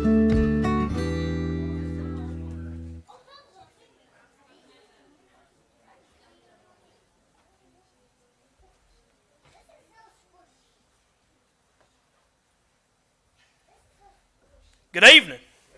Good evening.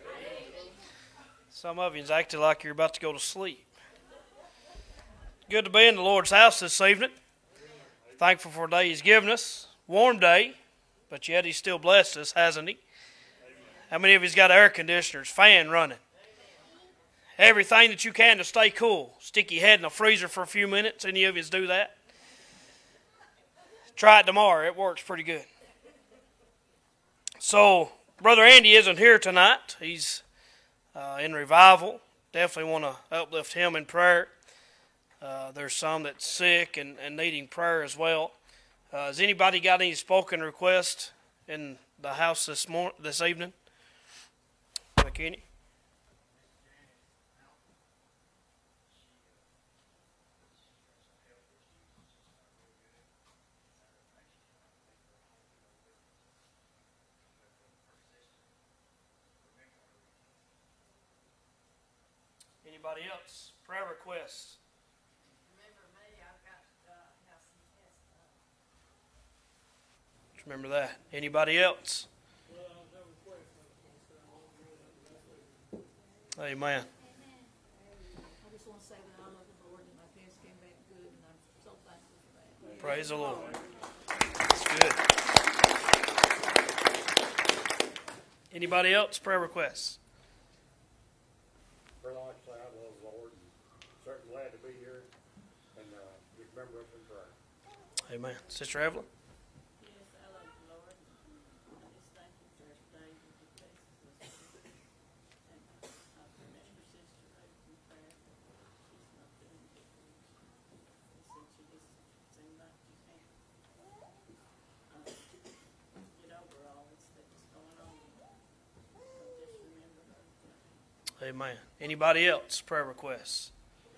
Some of you is acting like you're about to go to sleep. Good to be in the Lord's house this evening. Thankful for the day He's given us. Warm day, but yet He's still blessed us, hasn't He? How many of you's got air conditioners, fan running? Everything that you can to stay cool. Stick your head in the freezer for a few minutes. Any of yous do that? Try it tomorrow. It works pretty good. So, Brother Andy isn't here tonight. He's in revival. Definitely want to uplift him in prayer. There's some that's sick and needing prayer as well. Has anybody got any spoken requests in the house this evening? McKinney? Anybody else? Prayer requests? Remember me, I've got have some tests. Remember that. Anybody else? Amen. I just want to say that I love the Lord and my test came back good and I'm so thankful for that. Praise the Lord. That's good. Anybody else? Prayer requests? Brother, like I say, I love the Lord and certainly glad to be here and just remember us in prayer. Amen. Sister Evelyn? Yes, I love the Lord and I just thank Him for every day He blesses us. And I remember Sister Rose in prayer, but she's not doing good. She said she just seemed like she can't get over all this that's going on. So just remember her. Amen. Anybody else? Prayer requests?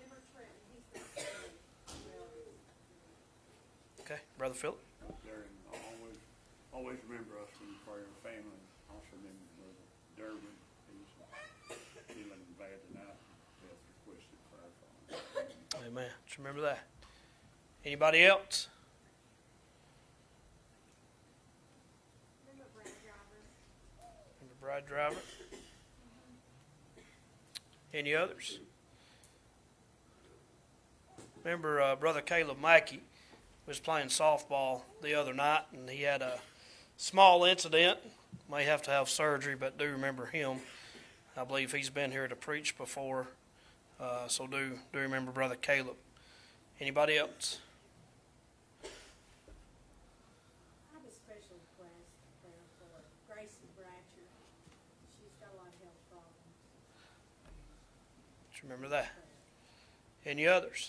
Okay. Brother Philip? Darren, always remember us in prayer and family. Also remember Brother Durbin. He's feeling bad tonight. He has requested prayer for him. Amen. Just remember that. Anybody else? Remember Brad Driver? Any others? Remember Brother Caleb Mackey was playing softball the other night, and he had a small incident. May have to have surgery, but do remember him. I believe he's been here to preach before, so do remember Brother Caleb. Anybody else? I have a special request prayer for Gracie Bratcher. She's got a lot of health problems. Just remember that. Any others?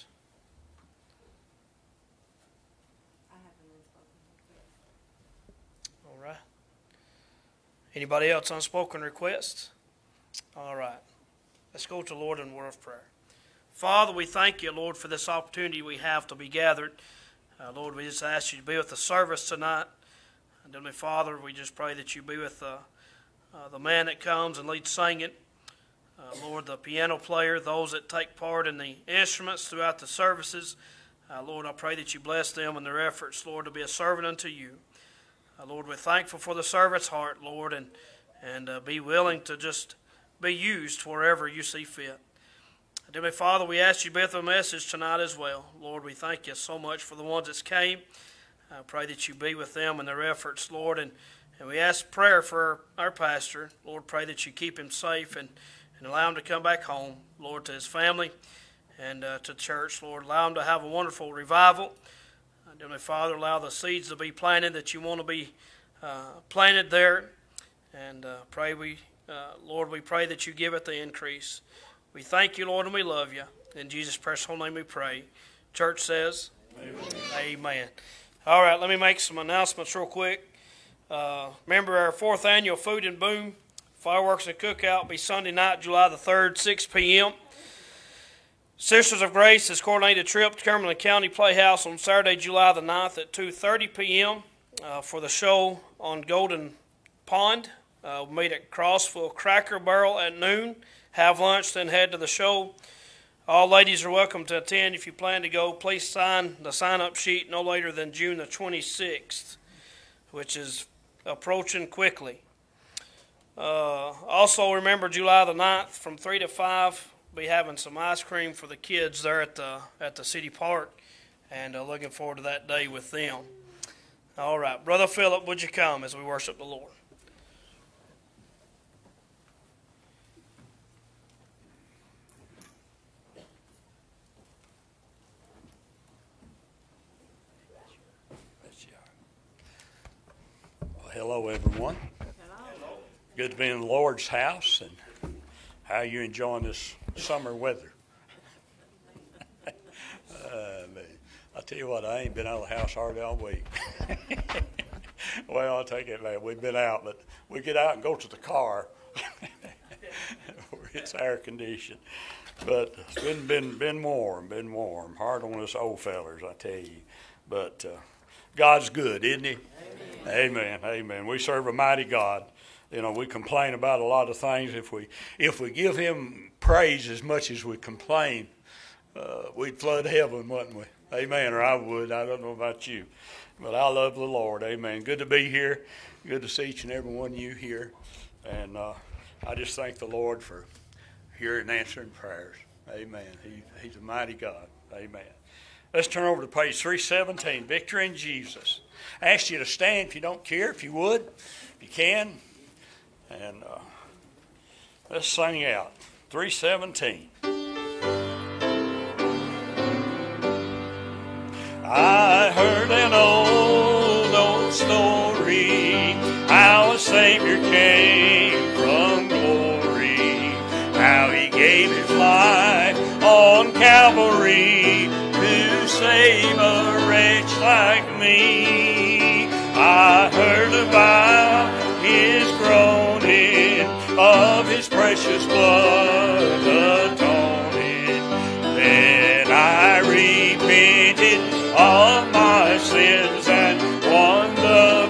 I haven't unspoken request. All right. Anybody else unspoken requests? All right. Let's go to the Lord in word of prayer. Father, we thank you, Lord, for this opportunity we have to be gathered. Lord, we just ask you to be with the service tonight. And Heavenly Father, we just pray that you be with the man that comes and leads singing. Lord, the piano player, those that take part in the instruments throughout the services. Lord, I pray that you bless them in their efforts, Lord, to be a servant unto you. Lord, we're thankful for the servant's heart, Lord, and be willing to just be used wherever you see fit. Heavenly Father, we ask you to be with the message tonight as well. Lord, we thank you so much for the ones that came. I pray that you be with them in their efforts, Lord, and we ask prayer for our pastor. Lord, pray that you keep him safe and allow him to come back home, Lord, to his family and to church. Lord, allow him to have a wonderful revival. Heavenly Father, allow the seeds to be planted that you want to be planted there. And Lord, we pray that you give it the increase. We thank you, Lord, and we love you. In Jesus' precious holy name we pray. Church says, Amen. Amen. All right, let me make some announcements real quick. Remember our 4th annual Food and Boom Fireworks and Cookout will be Sunday night, July the 3rd, 6 p.m. Sisters of Grace has coordinated a trip to Cumberland County Playhouse on Saturday, July the 9th at 2:30 p.m. For the show on Golden Pond We'll meet at Crossville Cracker Barrel at noon, have lunch, then head to the show. All ladies are welcome to attend. If you plan to go, please sign the sign-up sheet no later than June the 26th, which is approaching quickly. Also remember July the 9th from 3 to 5, we'll be having some ice cream for the kids there at the city park, and looking forward to that day with them. All right, Brother Philip, would you come as we worship the Lord? Hello, everyone. Hello. Good to be in the Lord's house, and how are you enjoying this summer weather? I'll tell you what, I ain't been out of the house hardly all week. Well, I'll take it back. We've been out, but we get out and go to the car. It's air conditioned. But it's been warm. Hard on us old fellers, I tell you. But God's good, isn't he? Amen. Amen. We serve a mighty God. You know, we complain about a lot of things. If we give him praise as much as we complain, we'd flood heaven, wouldn't we? Amen. Or I would. I don't know about you. But I love the Lord. Amen. Good to be here. Good to see each and every one of you here. And I just thank the Lord for hearing and answering prayers. Amen. He's a mighty God. Amen. Let's turn over to page 317, Victory in Jesus. I ask you to stand if you don't care, if you would, if you can. And let's sing out. 317. I heard an old story, how a Savior came from glory, how he gave his life on Calvary to save a wretch like me. I heard about his groaning, of his precious blood atoning. Then I repented of my sins and won the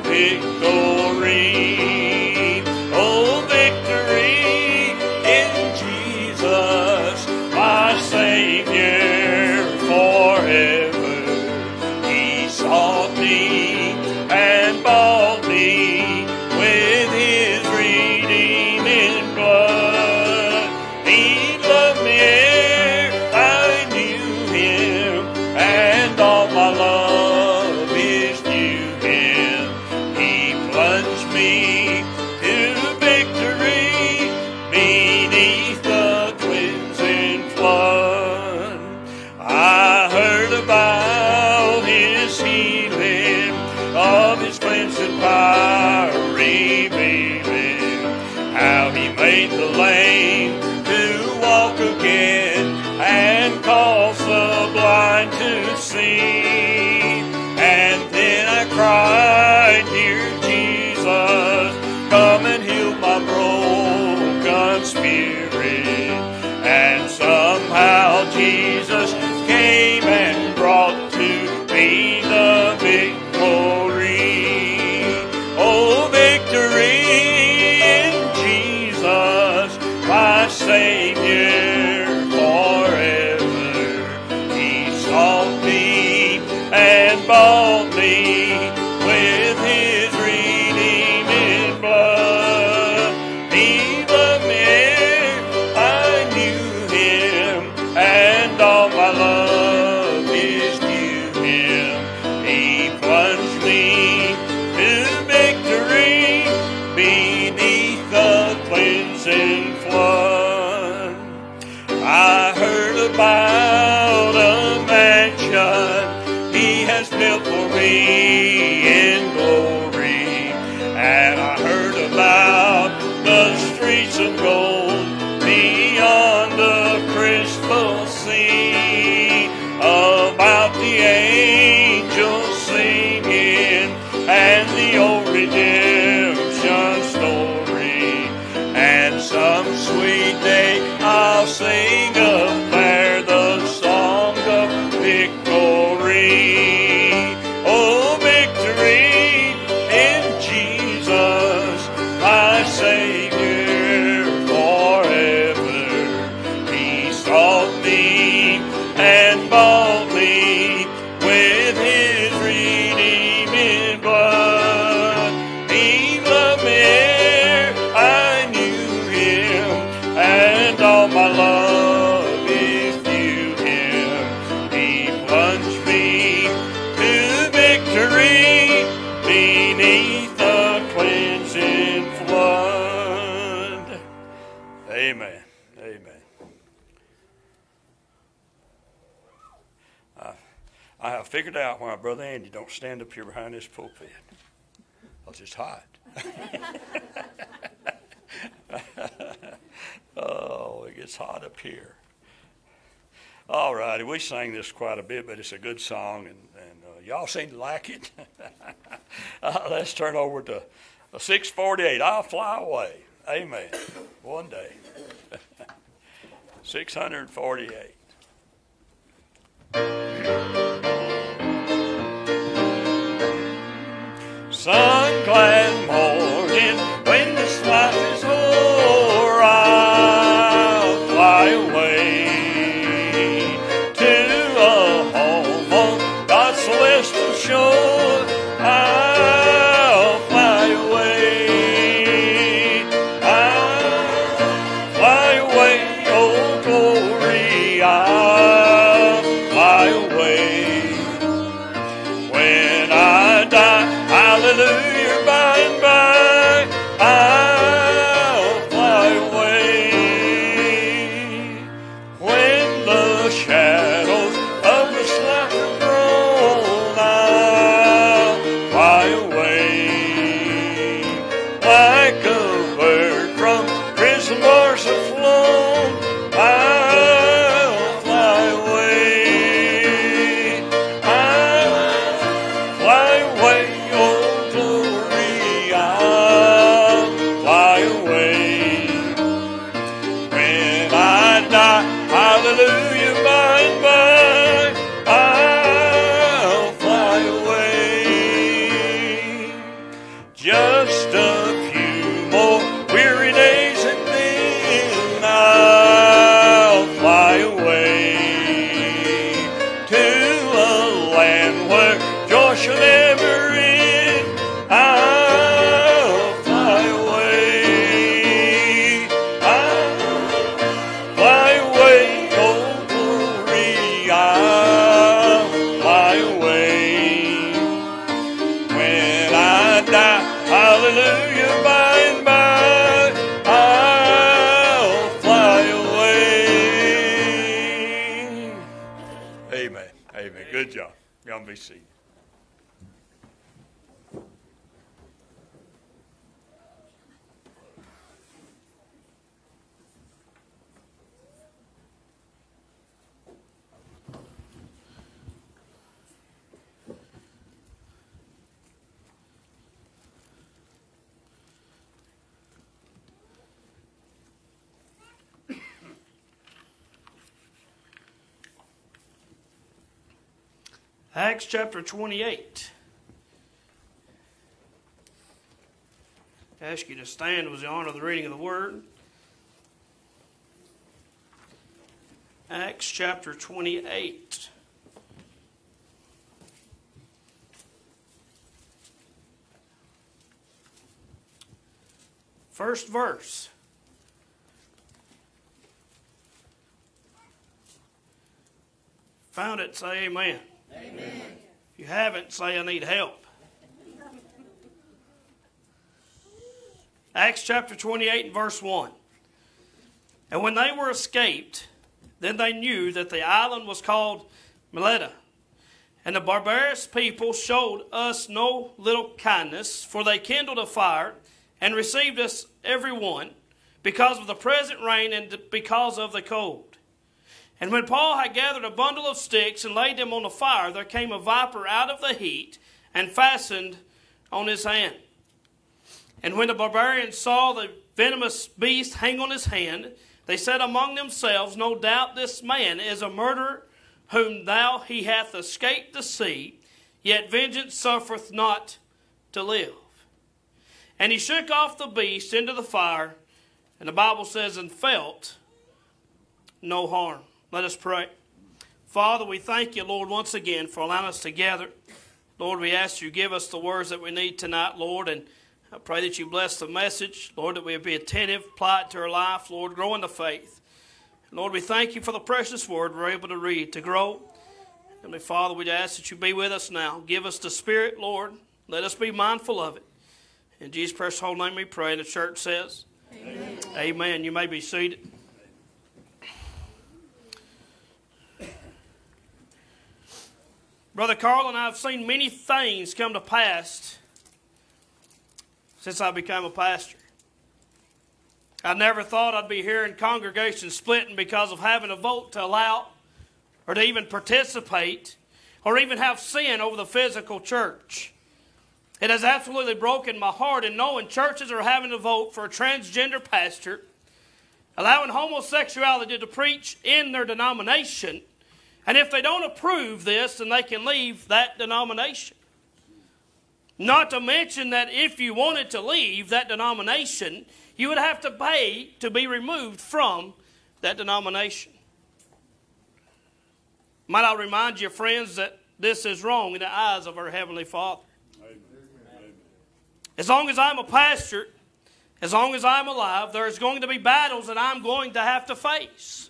victory. Oh, victory in Jesus, my Savior forever. He sought me and bought me with his redeeming blood. He loved me ere I knew him, and all my love is due him. He plunged me to victory beneath the cleansing flood. I heard about his healing, of his cleansing power revealing, how he made the lame to walk again and cause the blind to see. And then I cried, dear Jesus, come and heal my broken spirit. And somehow Jesus came and brought to me the victory. Oh, victory in Jesus, my Savior forever. He sought me and bought me with his redeeming blood. He loved me ere figured out why Brother Andy don't stand up here behind this pulpit. Because it's hot. Oh, it gets hot up here. All righty, we sang this quite a bit, but it's a good song, and y'all seem to like it. Let's turn over to 648. I'll fly away. Amen. One day. 648. Sun-glad morning, when this life is o'er, I'll fly away to a home on God's celestial shore. I'll fly away. I'll fly away, oh glory. I'll fly away. When I die, hallelujah, by and by, I'll fly away. When the shadows of this life are grown, I'll fly away. Like a bird from prison bars have flown, I'll fly away. I'll fly away, oh glory, I'll fly away. When I die, hallelujah, by and by, I'll fly away. Just a few more weary days and then I'll fly away to a land where joy shall never end. I'll fly away. I'll fly away, oh glory. I'll fly away. When I die, hallelujah, by and by, I'll fly away. Amen. Amen. Good job. Y'all be seated. Acts chapter 28. I ask you to stand with the honor of the reading of the word. Acts chapter 28. First verse. Found it, say amen. Amen. If you haven't, say I need help. Acts chapter 28 and verse 1. And when they were escaped, then they knew that the island was called Melita. And the barbarous people showed us no little kindness, for they kindled a fire and received us every one, because of the present rain and because of the cold. And when Paul had gathered a bundle of sticks and laid them on the fire, there came a viper out of the heat and fastened on his hand. And when the barbarians saw the venomous beast hang on his hand, they said among themselves, no doubt this man is a murderer, whom thou he hath escaped the sea, yet vengeance suffereth not to live. And he shook off the beast into the fire, and the Bible says, and felt no harm. Let us pray. Father, we thank you, Lord, once again for allowing us to gather. Lord, we ask you give us the words that we need tonight, Lord, and I pray that you bless the message, Lord, that we'll be attentive, apply it to our life, Lord, grow in the faith. Lord, we thank you for the precious word we're able to read, to grow. Heavenly Father, we ask that you be with us now. Give us the Spirit, Lord. Let us be mindful of it. In Jesus' precious holy name we pray. And the church says, amen. Amen. You may be seated. Brother Carl and I have seen many things come to pass since I became a pastor. I never thought I'd be hearing congregations splitting because of having a vote to allow or to even participate or even have sin over the physical church. It has absolutely broken my heart in knowing churches are having to vote for a transgender pastor, allowing homosexuality to preach in their denomination, and if they don't approve this, then they can leave that denomination. Not to mention that if you wanted to leave that denomination, you would have to pay to be removed from that denomination. Might I remind you, friends, that this is wrong in the eyes of our Heavenly Father. Amen. As long as I'm a pastor, as long as I'm alive, there's going to be battles that I'm going to have to face.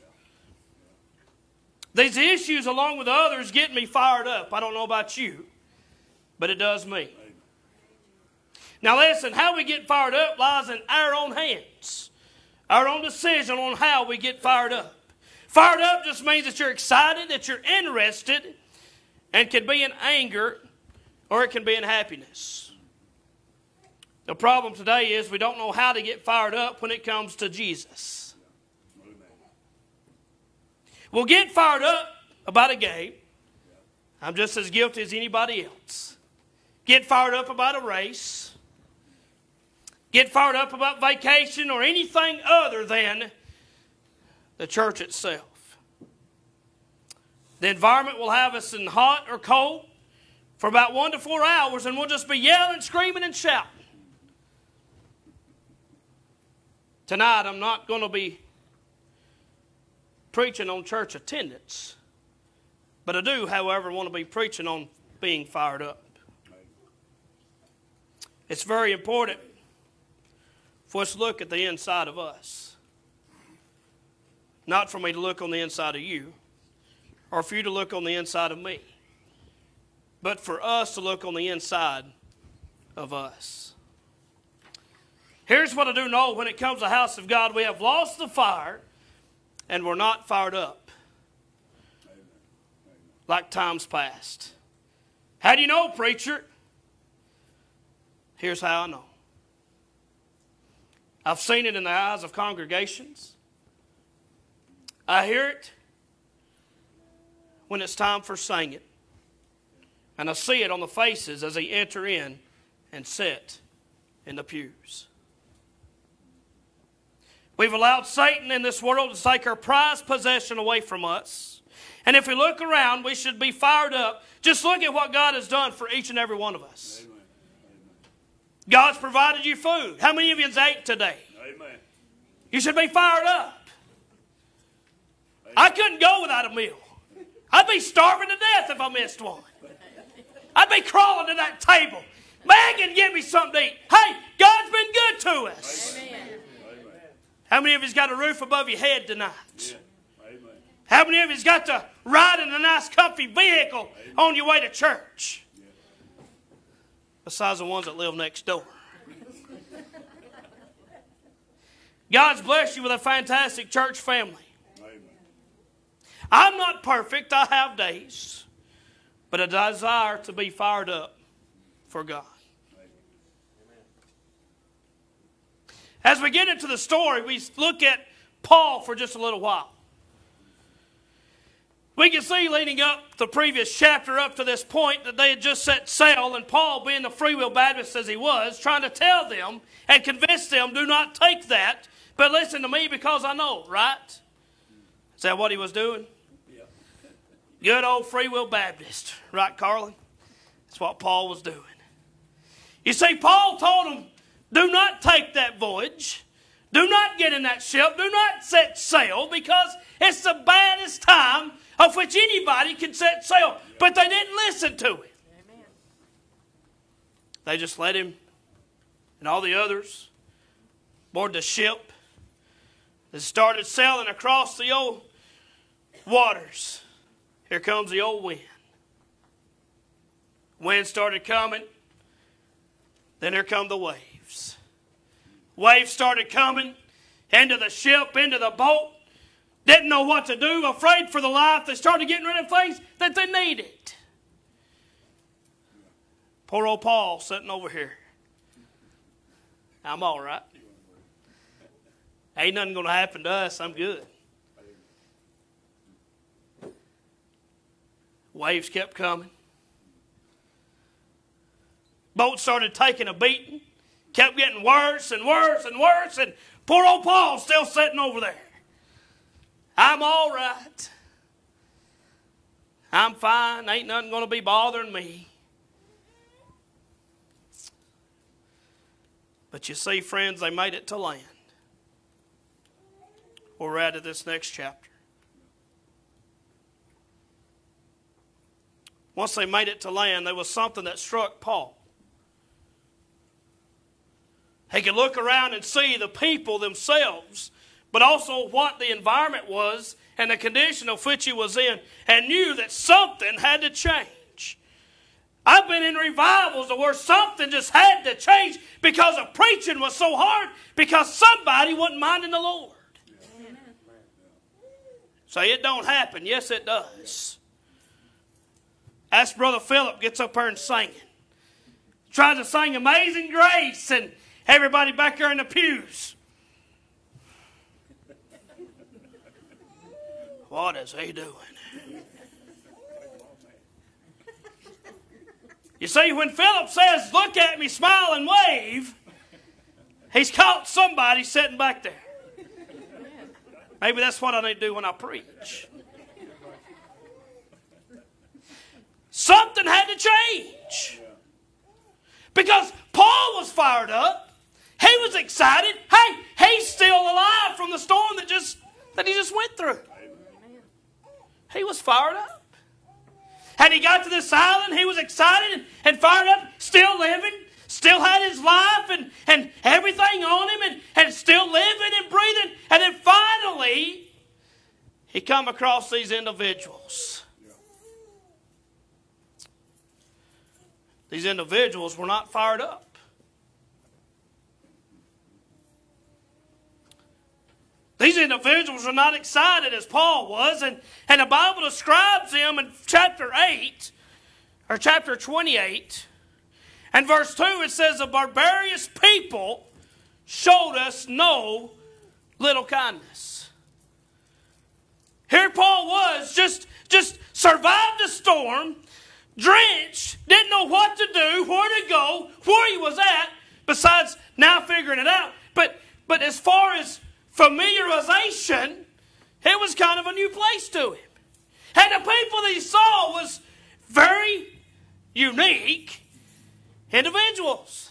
These issues, along with others, get me fired up. I don't know about you, but it does me. Now listen, how we get fired up lies in our own hands. Our own decision on how we get fired up. Fired up just means that you're excited, that you're interested, and can be in anger, or it can be in happiness. The problem today is we don't know how to get fired up when it comes to Jesus. We'll get fired up about a game. I'm just as guilty as anybody else. Get fired up about a race. Get fired up about vacation or anything other than the church itself. The environment will have us in hot or cold for about 1 to 4 hours, and we'll just be yelling, screaming, and shouting. Tonight, I'm not going to be preaching on church attendance, but I do, however, want to be preaching on being fired up. It's very important for us to look at the inside of us. Not for me to look on the inside of you, or for you to look on the inside of me, but for us to look on the inside of us. Here's what I do know when it comes to the house of God. We have lost the fire, and we're not fired up like times past. How do you know, preacher? Here's how I know. I've seen it in the eyes of congregations. I hear it when it's time for singing. And I see it on the faces as they enter in and sit in the pews. We've allowed Satan in this world to take our prized possession away from us. And if we look around, we should be fired up. Just look at what God has done for each and every one of us. Amen. God's provided you food. How many of you ate today? Amen. You should be fired up. I couldn't go without a meal. I'd be starving to death if I missed one. I'd be crawling to that table, begging, give me something to eat. Hey, God's been good to us. Amen. How many of you's got a roof above your head tonight? Yeah. Amen. How many of you's got to ride in a nice comfy vehicle on your way to church? Yeah. Besides the ones that live next door. God's blessed you with a fantastic church family. Amen. I'm not perfect. I have days. But a desire to be fired up for God. As we get into the story, we look at Paul for just a little while. We can see leading up the previous chapter up to this point that they had just set sail, and Paul, being the free will Baptist as he was, trying to tell them and convince them, do not take that, but listen to me because I know, right? Is that what he was doing? Yeah. Good old free will Baptist, right, Carlin? That's what Paul was doing. You see, Paul told them, do not take that voyage. Do not get in that ship. Do not set sail, because it's the baddest time of which anybody can set sail. But they didn't listen to him. Amen. They just let him and all the others board the ship. They started sailing across the old waters. Here comes the old wind. Wind started coming. Then here come the waves. Waves started coming into the ship, into the boat. Didn't know what to do, afraid for the life. They started getting rid of things that they needed. Poor old Paul sitting over here. I'm all right. Ain't nothing going to happen to us. I'm good. Waves kept coming. Boat started taking a beating. Kept getting worse and worse and worse. And poor old Paul still sitting over there. I'm all right. I'm fine. Ain't nothing going to be bothering me. But you see, friends, they made it to land. We're at this next chapter. Once they made it to land, there was something that struck Paul. He could look around and see the people themselves, but also what the environment was and the condition of which he was in, and knew that something had to change. I've been in revivals where something just had to change because the preaching was so hard, because somebody wasn't minding the Lord. Amen. Say it don't happen. Yes, it does. Ask Brother Philip gets up there and singing. Tries to sing Amazing Grace, and everybody back there in the pews. What is he doing? You see, when Philip says, look at me, smile and wave, he's caught somebody sitting back there. Maybe that's what I need to do when I preach. Something had to change. Because Paul was fired up. He was excited. Hey, he's still alive from the storm that he just went through. He was fired up. And he got to this island, he was excited and fired up, still living, still had his life and everything on him, and still living and breathing. And then finally, he come across these individuals. These individuals were not fired up. These individuals were not excited as Paul was, and the Bible describes them in chapter 8, or chapter 28, and verse 2, it says, the barbarous people showed us no little kindness. Here Paul was, just survived a storm, drenched, didn't know what to do, where to go, where he was at, besides now figuring it out. But as far as familiarization, it was kind of a new place to him. And the people that he saw was very unique individuals.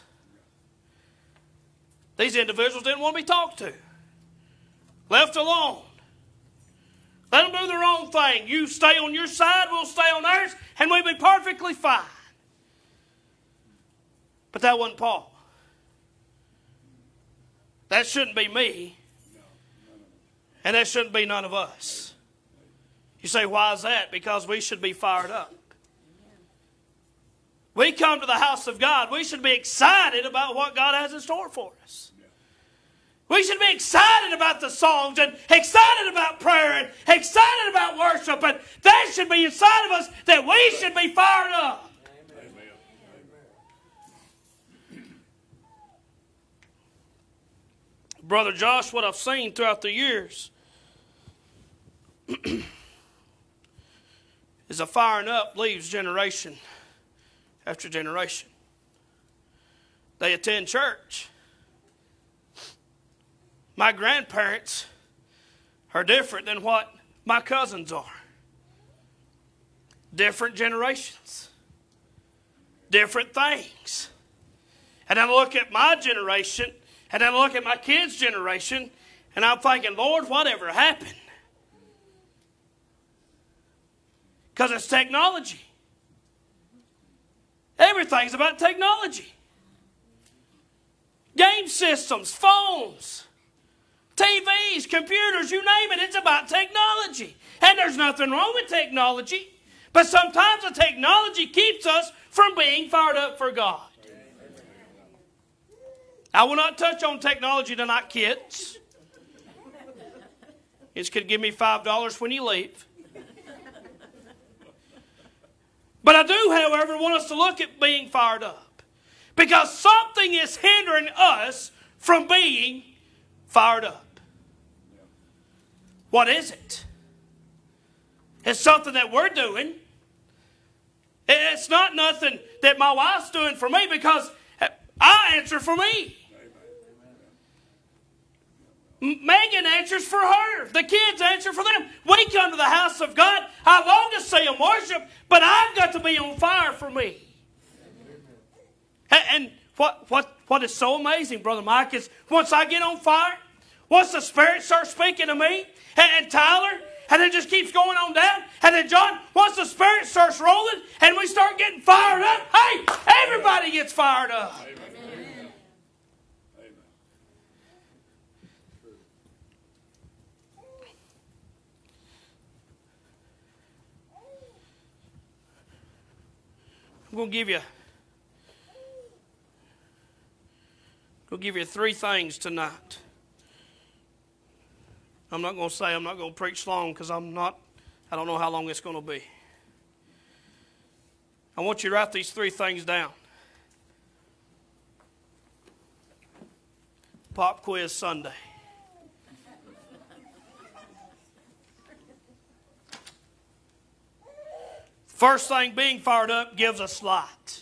These individuals didn't want to be talked to. Left alone. Let them do their own thing. You stay on your side, we'll stay on ours, and we'll be perfectly fine. But that wasn't Paul. That shouldn't be me. And that shouldn't be none of us. You say, why is that? Because we should be fired up. We come to the house of God. We should be excited about what God has in store for us. We should be excited about the songs and excited about prayer and excited about worship. And that should be inside of us, that we should be fired up. Amen. Brother Josh, what I've seen throughout the years is a firing up leaves generation after generation. They attend church. My grandparents are different than what my cousins are. Different generations. Different things. And then I look at my generation, and then I look at my kids' generation, and I'm thinking, Lord, whatever happened? Because it's technology. Everything's about technology. Game systems, phones, TVs, computers, you name it, it's about technology. And there's nothing wrong with technology. But sometimes the technology keeps us from being fired up for God. I will not touch on technology tonight, kids. You could give me $5 when you leave. But I do, however, want us to look at being fired up. Because something is hindering us from being fired up. What is it? It's something that we're doing. It's not nothing that my wife's doing for me, because I answer for me. Megan answers for her. The kids answer for them. We come to the house of God. I long to see them worship, but I've got to be on fire for me. And what is so amazing, Brother Mike, is once I get on fire, once the Spirit starts speaking to me, and Tyler, and it just keeps going on down, and then John, once the Spirit starts rolling, and we start getting fired up, hey, everybody gets fired up. Amen. I'm going to give you 3 things tonight. I'm not going to preach long, because I don't know how long it's going to be. I want you to write these 3 things down. Pop quiz Sunday. First thing, being fired up gives us light.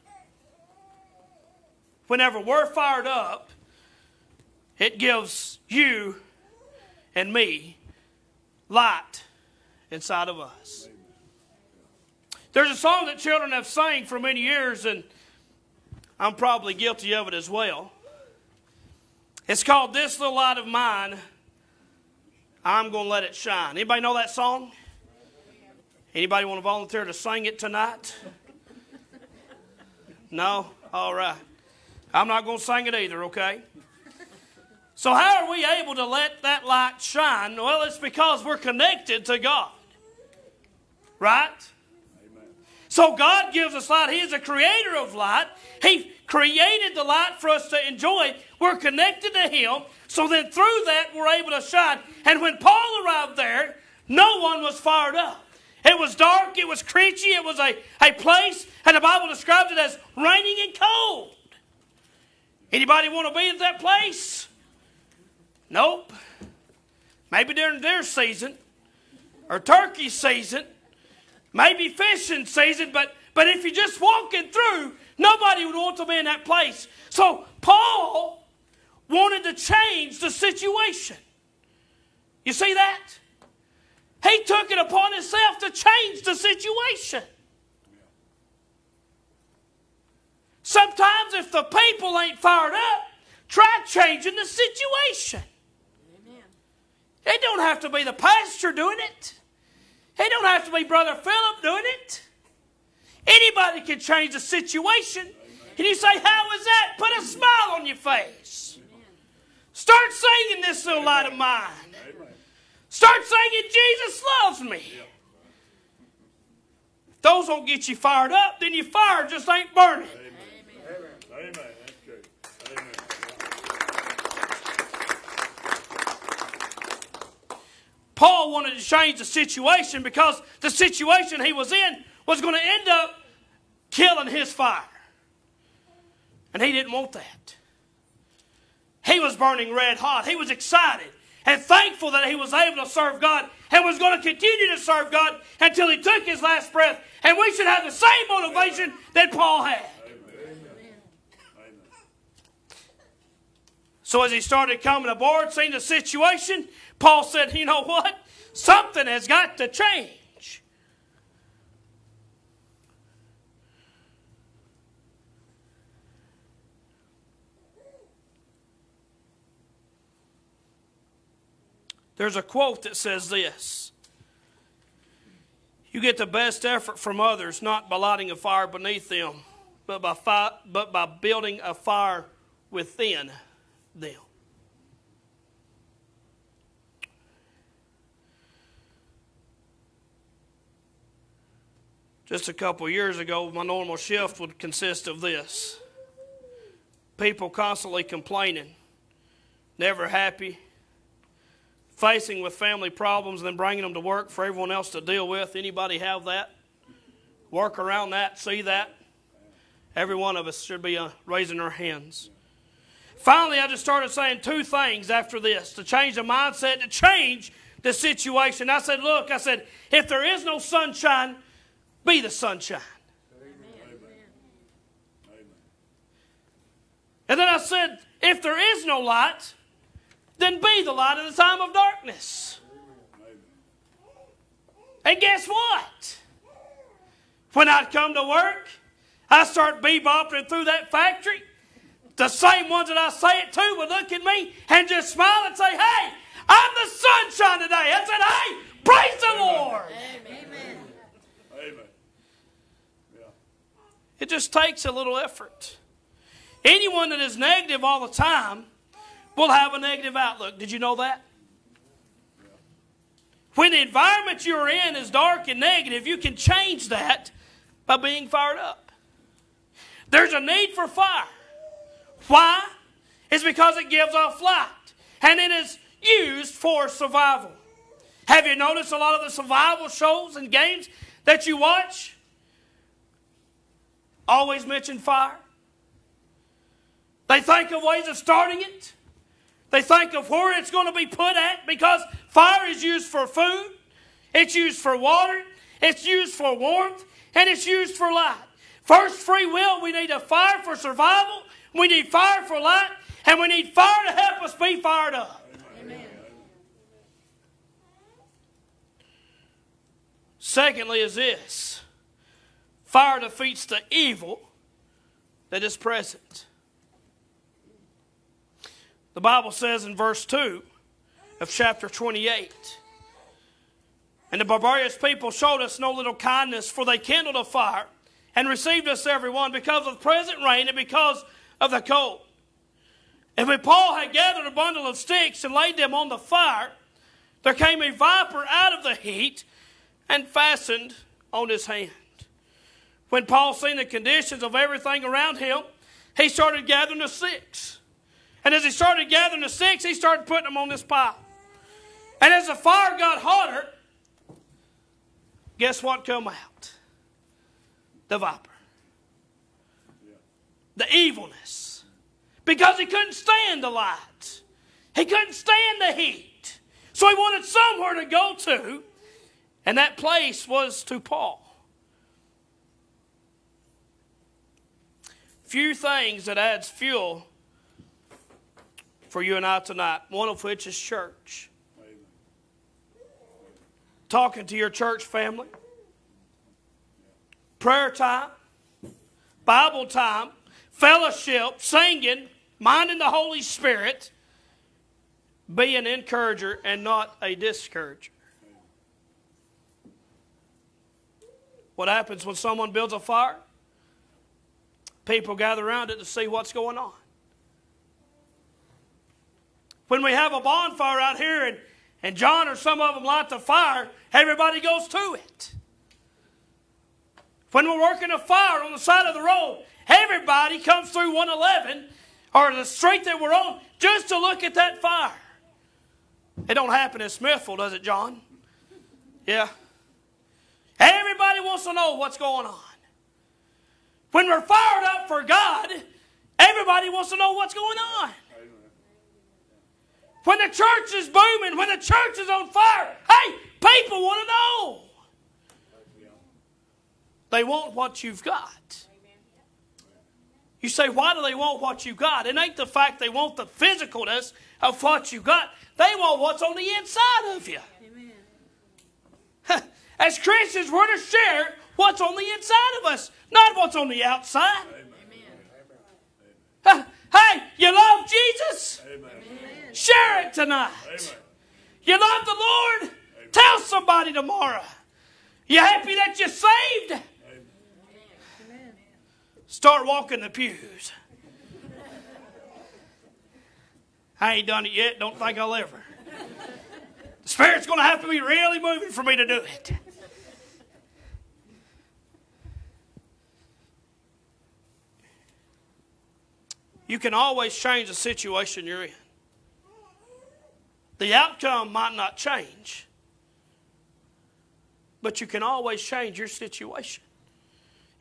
Whenever we're fired up, it gives you and me light inside of us. There's a song that children have sang for many years, and I'm probably guilty of it as well. It's called "This Little Light of Mine, I'm Gonna Let It Shine." Anybody know that song? Anybody want to volunteer to sing it tonight? No? All right. I'm not going to sing it either, okay? So how are we able to let that light shine? Well, it's because we're connected to God. Right? Amen. So God gives us light. He is the creator of light. He created the light for us to enjoy. We're connected to Him. So then through that, we're able to shine. And when Paul arrived there, no one was fired up. It was dark, it was crenchy, it was a place, and the Bible describes it as raining and cold. Anybody want to be at that place? Nope. Maybe during deer season, or turkey season, maybe fishing season, but if you're just walking through, nobody would want to be in that place. So Paul wanted to change the situation. You see that? He took it upon himself to change the situation. Sometimes if the people ain't fired up, try changing the situation. Amen. It don't have to be the pastor doing it. It don't have to be Brother Philip doing it. Anybody can change the situation. And you say, how is that? Put a smile on your face. Start singing "This Little Light of Mine." Start singing "Jesus Loves Me." If those don't get you fired up, then your fire just ain't burning. Amen. That's true. Amen. Paul wanted to change the situation because the situation he was in was going to end up killing his fire. And he didn't want that. He was burning red hot. He was excited and thankful that he was able to serve God and was going to continue to serve God until he took his last breath. And we should have the same motivation that Paul had. Amen. So as he started coming aboard, seeing the situation, Paul said, you know what? Something has got to change. There's a quote that says this: "You get the best effort from others not by lighting a fire beneath them, but by building a fire within them." Just a couple of years ago, my normal shift would consist of this: people constantly complaining, never happy, facing with family problems and then bringing them to work for everyone else to deal with. Anybody have that? work around that, see that? Every one of us should be raising our hands. Finally, I just started saying two things after this to change the mindset, to change the situation. I said, look, if there is no sunshine, be the sunshine. And then I said, if there is no light, then be the light in the time of darkness. And guess what? When I come to work, I start bebopping through that factory. The same ones that I say it to would look at me and just smile and say, hey, I'm the sunshine today. I said, hey, praise the Lord. Amen. Amen. Yeah. It just takes a little effort. Anyone that is negative all the time will have a negative outlook. Did you know that? When the environment you're in is dark and negative, you can change that by being fired up. There's a need for fire. Why? It's because it gives off light. And it is used for survival. Have you noticed a lot of the survival shows and games that you watch always mention fire? They think of ways of starting it. They think of where it's going to be put at, because fire is used for food, it's used for water, it's used for warmth, and it's used for light. First, free will, we need a fire for survival, we need fire for light, and we need fire to help us be fired up. Amen. Secondly is this: fire defeats the evil that is present. The Bible says in verse 2 of chapter 28, and the barbarous people showed us no little kindness, for they kindled a fire and received us every one because of the present rain and because of the cold. And when Paul had gathered a bundle of sticks and laid them on the fire, there came a viper out of the heat and fastened on his hand. When Paul seen the conditions of everything around him, he started gathering the sticks. And as he started gathering the sticks, he started putting them on this pile. And as the fire got hotter, guess what come out? The viper. The evilness. Because he couldn't stand the light. He couldn't stand the heat. So he wanted somewhere to go to. And that place was to Paul. Few things that adds fuel for you and I tonight, one of which is church. Amen. Talking to your church family. Prayer time. Bible time. Fellowship. Singing. Minding the Holy Spirit. Be an encourager and not a discourager. What happens when someone builds a fire? People gather around it to see what's going on. When we have a bonfire out here and John or some of them light the fire, everybody goes to it. When we're working a fire on the side of the road, everybody comes through 111 or the street that we're on just to look at that fire. It don't happen in Smithville, does it, John? Yeah. Everybody wants to know what's going on. When we're fired up for God, everybody wants to know what's going on. When the church is booming, when the church is on fire, hey, people want to know. They want what you've got. You say, why do they want what you got? It ain't the fact they want the physicalness of what you got. They want what's on the inside of you. Amen. As Christians, we're to share what's on the inside of us, not what's on the outside. Amen. Hey, you love Jesus? Amen. Share it tonight. Amen. You love the Lord? Tell somebody tomorrow. You happy that you're saved? Amen. Start walking the pews. I ain't done it yet. Don't think I'll ever. The Spirit's going to have to be really moving for me to do it. You can always change the situation you're in. The outcome might not change, but you can always change your situation.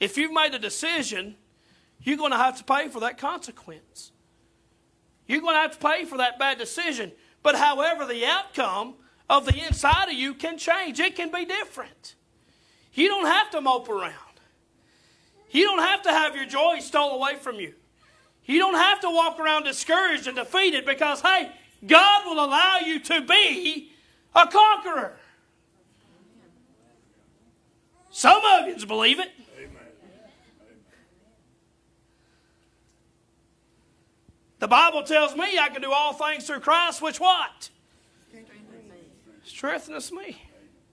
if you've made a decision, you're going to have to pay for that consequence. You're going to have to pay for that bad decision. But however, the outcome of the inside of you can change. It can be different. You don't have to mope around. You don't have to have your joy stolen away from you. You don't have to walk around discouraged and defeated because, hey, God will allow you to be a conqueror. Some of you believe it. The Bible tells me I can do all things through Christ, which what? Strengthens me.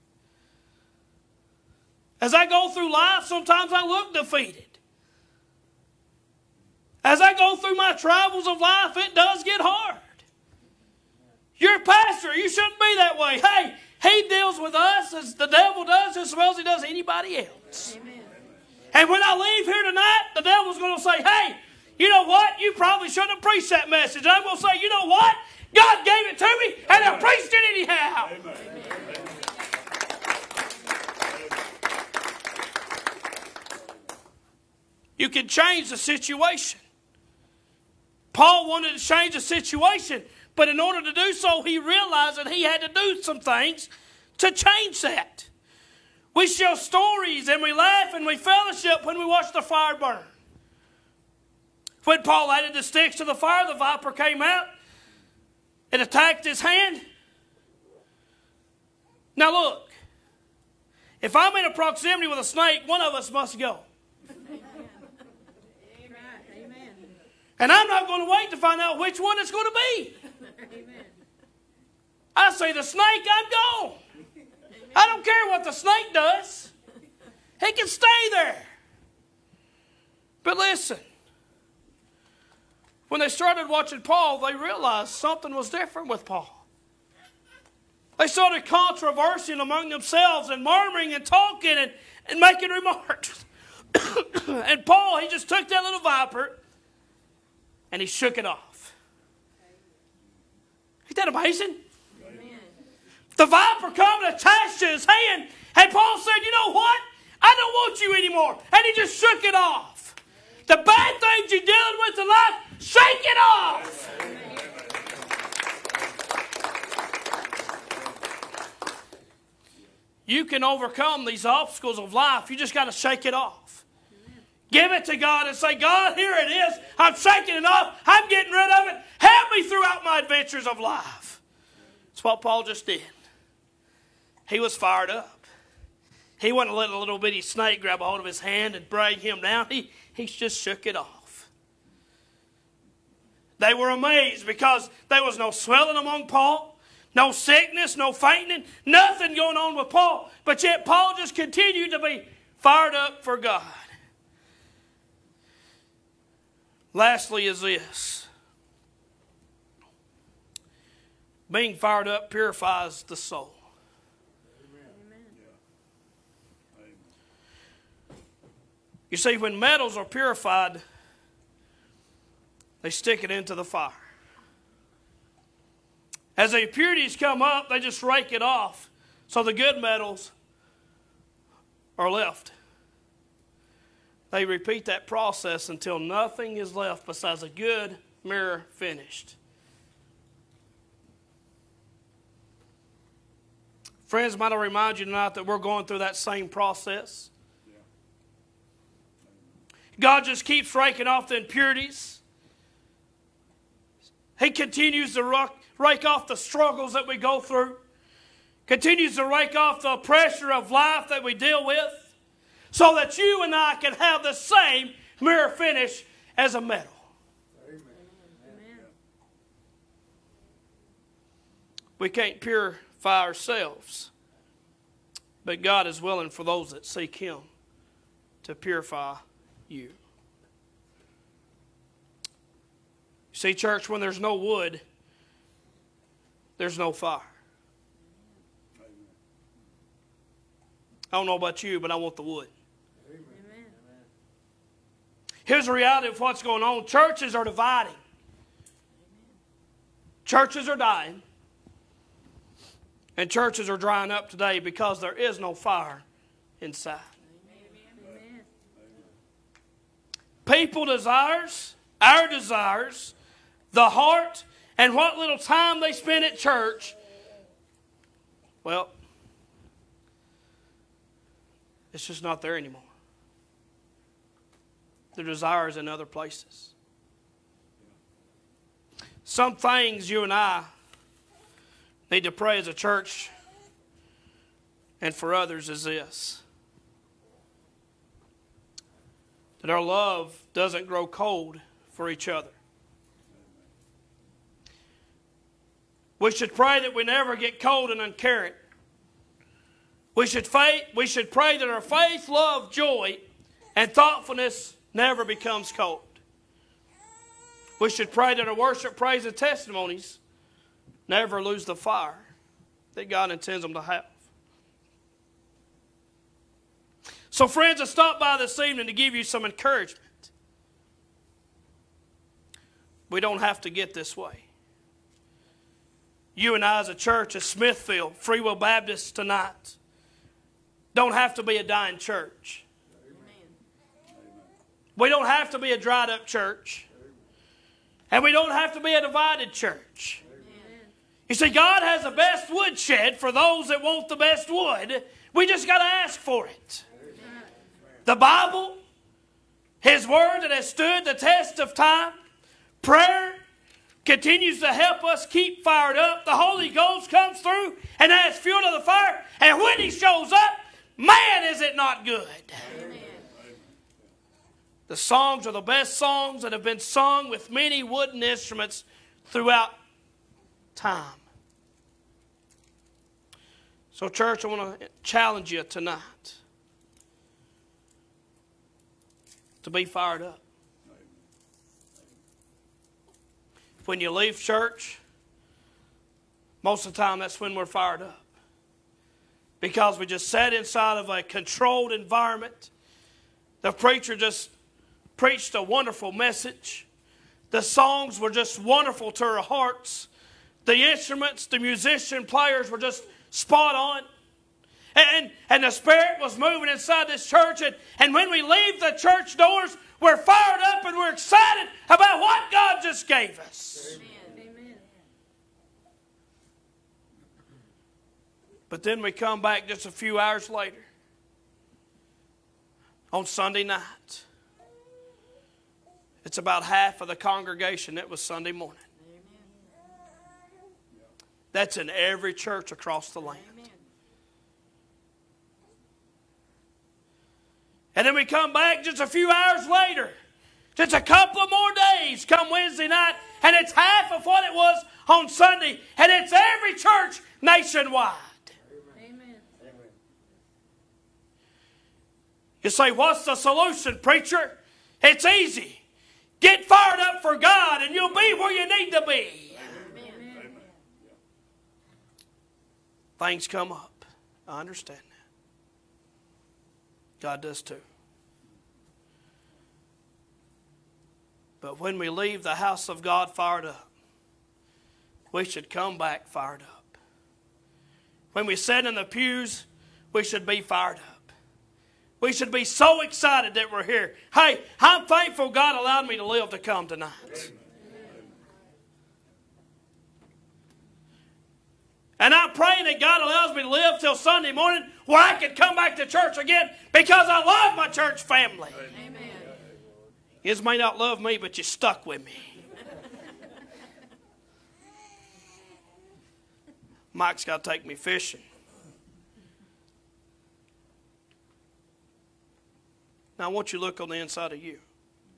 As I go through life, sometimes I look defeated. As I go through my travels of life, it does get hard. You're a pastor. You shouldn't be that way. Hey, he deals with us as the devil does as well as he does anybody else. Amen. And when I leave here tonight, the devil's going to say, hey, you know what? You probably shouldn't have preached that message. I'm going to say, you know what? God gave it to me, and I preached it anyhow. Amen. You can change the situation. Paul wanted to change the situation, but in order to do so, he realized that he had to do some things to change that. We share stories and we laugh and we fellowship when we watch the fire burn. When Paul added the sticks to the fire, the viper came out. It attacked his hand. Now look, if I'm in a proximity with a snake, one of us must go. And I'm not going to wait to find out which one it's going to be. Amen. I say the snake, I'm gone. Amen. I don't care what the snake does. He can stay there. But listen, when they started watching Paul, they realized something was different with Paul. They started controversing among themselves and murmuring and talking and making remarks. And Paul, he just took that little viper and he shook it off. Ain't that amazing? Amen. The viper come and attached to his hand. And Paul said, you know what? I don't want you anymore. And he just shook it off. The bad things you're dealing with in life, shake it off. You can overcome these obstacles of life. You just got to shake it off. Give it to God and say, God, here it is. I'm shaking it off. I'm getting rid of it. Help me throughout my adventures of life. That's what Paul just did. He was fired up. He wasn't letting a little bitty snake grab a hold of his hand and bring him down. He just shook it off. They were amazed because there was no swelling among Paul, no sickness, no fainting, nothing going on with Paul. But yet Paul just continued to be fired up for God. Lastly is this. Being fired up purifies the soul. Amen. You see, when metals are purified, they stick it into the fire. As the impurities come up, they just rake it off, so the good metals are left. They repeat that process until nothing is left besides a good mirror finished. Friends, might I remind you tonight that we're going through that same process. God just keeps raking off the impurities. He continues to rake off the struggles that we go through. Continues to rake off the pressure of life that we deal with. So that you and I can have the same mirror finish as a metal. Amen. We can't purify ourselves. But God is willing for those that seek Him to purify you. You see, church, when there's no wood, there's no fire. I don't know about you, but I want the wood. Amen. Here's the reality of what's going on. Churches are dividing. Churches are dying. And churches are drying up today because there is no fire inside. Amen. people desires, our desires, the heart, and what little time they spend at church, well, it's just not there anymore. Their desire is in other places. Some things you and I need to pray as a church and for others is this: that our love doesn't grow cold for each other. We should pray that we never get cold and uncaring. We should pray that our faith, love, joy, and thoughtfulness never becomes cold. We should pray that our worship, praise, and testimonies never lose the fire that God intends them to have. So friends, I stopped by this evening to give you some encouragement. We don't have to get this way. You and I as a church, as Smithfield, Free Will Baptist tonight, don't have to be a dying church. We don't have to be a dried up church. And we don't have to be a divided church. You see, God has the best woodshed for those that want the best wood. We just got to ask for it. The Bible, His Word that has stood the test of time, prayer continues to help us keep fired up. The Holy Ghost comes through and adds fuel to the fire. And when He shows up, man, is it not good. Amen. The songs are the best songs that have been sung with many wooden instruments throughout time. So church, I want to challenge you tonight to be fired up. When you leave church, most of the time that's when we're fired up. Because we just sat inside of a controlled environment. The preacher just preached a wonderful message. The songs were just wonderful to our hearts. The instruments, the musician players were just spot on. And the Spirit was moving inside this church. And when we leave the church doors, we're fired up and we're excited about what God just gave us. Amen. But then we come back just a few hours later on Sunday night. It's about half of the congregation that was Sunday morning. That's in every church across the land. And then we come back just a few hours later. Just a couple of more days come Wednesday night. And it's half of what it was on Sunday. And it's every church nationwide. Amen. You say, what's the solution, preacher? It's easy. Get fired up for God and you'll be where you need to be. Amen. Things come up. I understand that. God does too. But when we leave the house of God fired up, we should come back fired up. When we sit in the pews, we should be fired up. We should be so excited that we're here. Hey, I'm thankful God allowed me to live to come tonight. And I'm praying that God allows me to live till Sunday morning where I can come back to church again because I love my church family. Amen. You may not love me, but you stuck with me. Mike's got to take me fishing. Now I want you to look on the inside of you.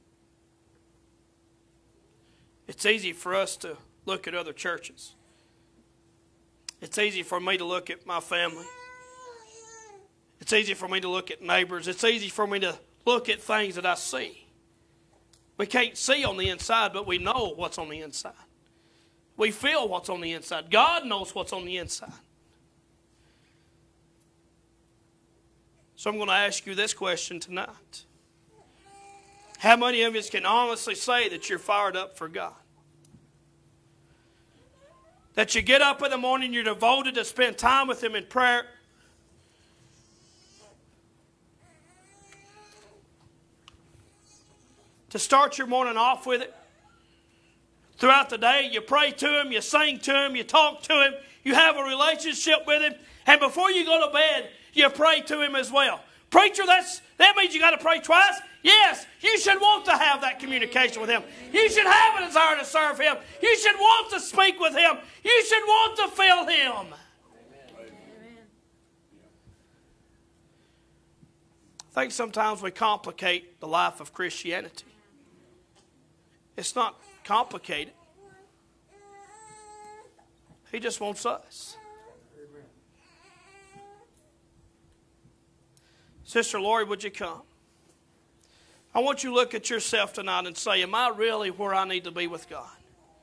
It's easy for us to look at other churches. It's easy for me to look at my family. It's easy for me to look at neighbors. It's easy for me to look at things that I see. We can't see on the inside, but we know what's on the inside. We feel what's on the inside. God knows what's on the inside. So I'm going to ask you this question tonight. How many of you can honestly say that you're fired up for God? That you get up in the morning, you're devoted to spend time with Him in prayer. to start your morning off with it. Throughout the day, you pray to Him, you sing to Him, you talk to Him, you have a relationship with Him, and before you go to bed, you pray to Him as well. Preacher, that means you got to pray twice? Yes, you should want to have that communication with Him. You should have a desire to serve Him. You should want to speak with Him. You should want to feel Him. Amen. I think sometimes we complicate the life of Christianity. It's not complicated. He just wants us. Sister Lori, would you come? I want you to look at yourself tonight and say, am I really where I need to be with God?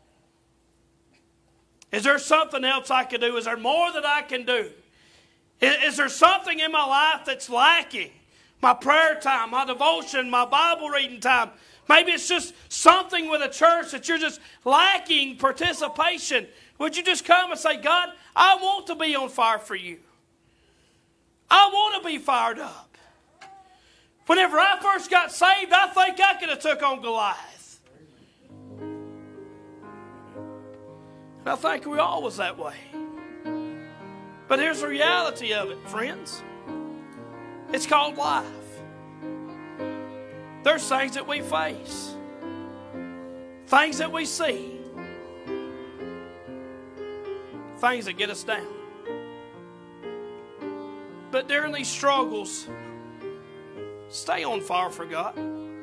Is there something else I can do? Is there more that I can do? Is there something in my life that's lacking? My prayer time, my devotion, my Bible reading time. Maybe it's just something with a church that you're just lacking participation. Would you just come and say, God, I want to be on fire for you. I want to be fired up. Whenever I first got saved, I think I could have took on Goliath. And I think we all was that way. But here's the reality of it, friends. It's called life. There's things that we face. Things that we see. Things that get us down. But during these struggles, stay on fire for God.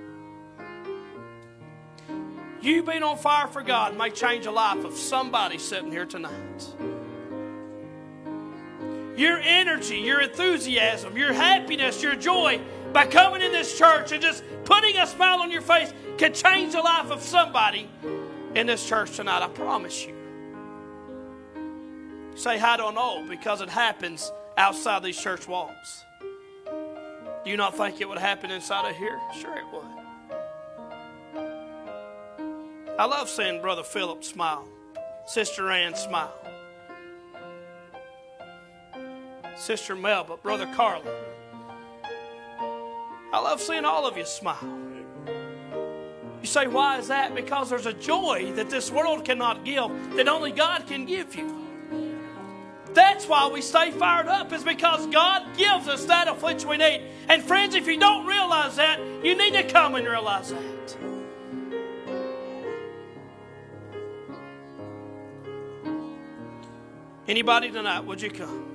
You being on fire for God may change the life of somebody sitting here tonight. Your energy, your enthusiasm, your happiness, your joy by coming in this church and just putting a smile on your face can change the life of somebody in this church tonight. I promise you. Say, I don't know, because it happens outside these church walls. Do you not think it would happen inside of here? Sure it would. I love seeing Brother Philip smile. Sister Ann smile. Sister Melba, Brother Carla. I love seeing all of you smile. You say, why is that? Because there's a joy that this world cannot give, that only God can give you. That's why we stay fired up, is because God gives us that of which we need. And friends, if you don't realize that, you need to come and realize that. Anybody tonight, would you come?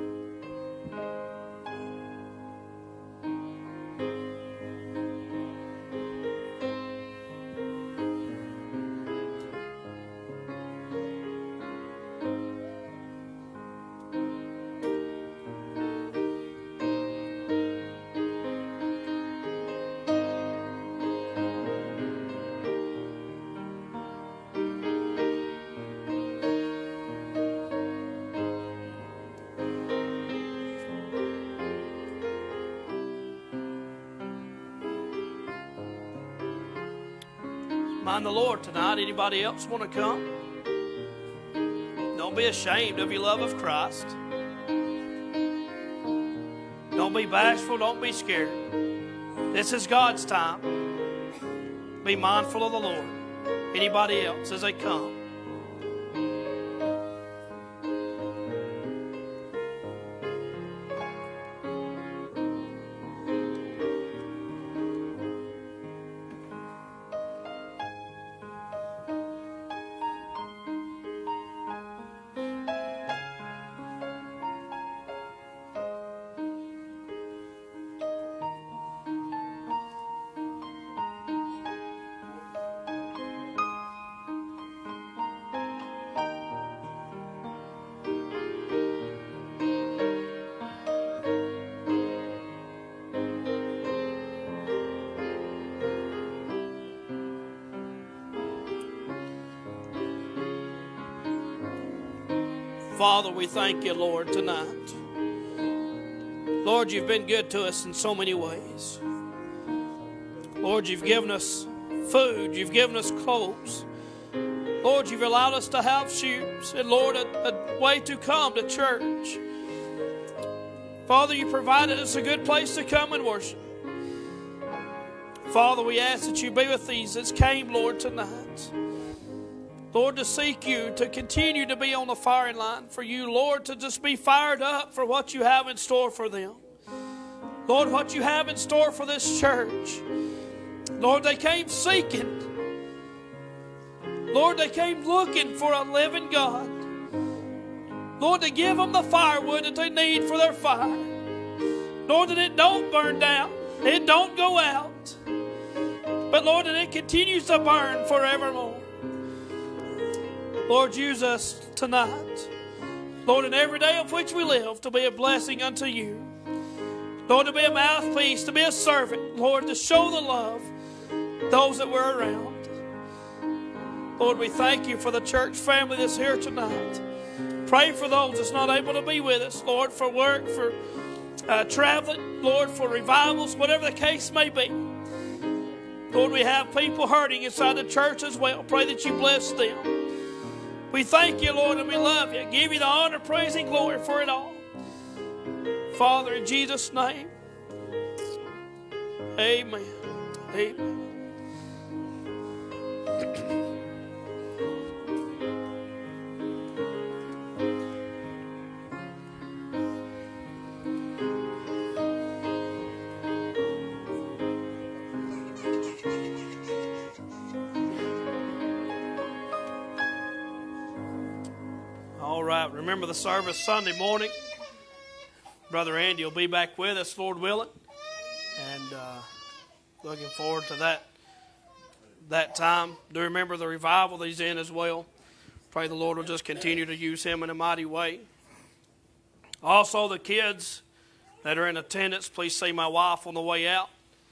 Mind the Lord tonight. Anybody else want to come? Don't be ashamed of your love of Christ. Don't be bashful. Don't be scared. This is God's time. Be mindful of the Lord. Anybody else as they come? Father, we thank you, Lord, tonight. Lord, you've been good to us in so many ways. Lord, you've given us food. You've given us clothes. Lord, you've allowed us to have shoes. And Lord, a way to come to church. Father, you provided us a good place to come and worship. Father, we ask that you be with these that came, Lord, tonight. Lord, to seek you, to continue to be on the firing line for you, Lord, to just be fired up for what you have in store for them. Lord, what you have in store for this church. Lord, they came seeking. Lord, they came looking for a living God. Lord, to give them the firewood that they need for their fire. Lord, that it don't burn down. It don't go out. But Lord, that it continues to burn forevermore. Lord, use us tonight. Lord, in every day of which we live, to be a blessing unto you. Lord, to be a mouthpiece, to be a servant. Lord, to show the love those that we're around. Lord, we thank you for the church family that's here tonight. Pray for those that's not able to be with us, Lord, for work, for traveling, Lord, for revivals, whatever the case may be. Lord, we have people hurting inside the church as well. Pray that you bless them. We thank you, Lord, and we love you. Give you the honor, praise, and glory for it all. Father, in Jesus' name, amen. Amen. All right, remember the service Sunday morning. Brother Andy will be back with us, Lord willing. And looking forward to that time. Do remember the revival that he's in as well. Pray the Lord will just continue to use him in a mighty way. Also, the kids that are in attendance, please see my wife on the way out.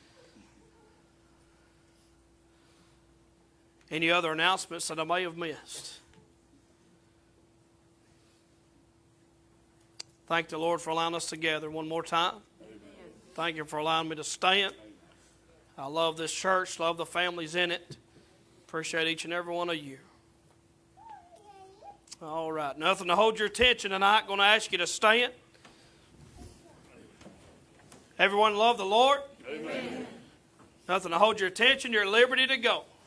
Any other announcements that I may have missed? Thank the Lord for allowing us together one more time. Amen. Thank you for allowing me to stand. I love this church, love the families in it. Appreciate each and every one of you. All right, nothing to hold your attention tonight. Going to ask you to stand. Everyone love the Lord? Amen. Nothing to hold your attention. You're at liberty to go.